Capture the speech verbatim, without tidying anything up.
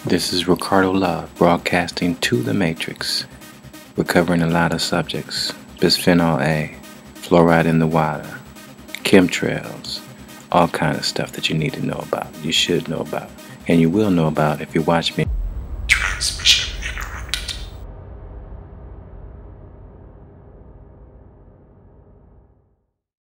This is Ricardo Love, broadcasting to the Matrix. We're covering a lot of subjects: bisphenol A, fluoride in the water, chemtrails, all kind of stuff that you need to know about, you should know about, and you will know about if you watch me.